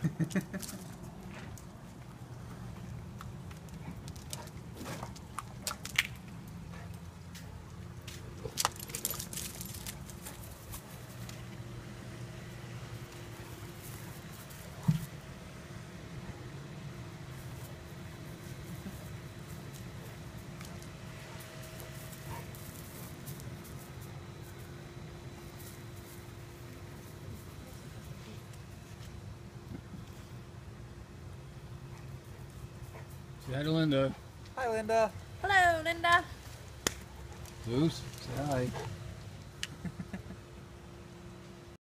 Say hi to Linda. Hi, Linda. Hello, Linda. Zeus, say hi.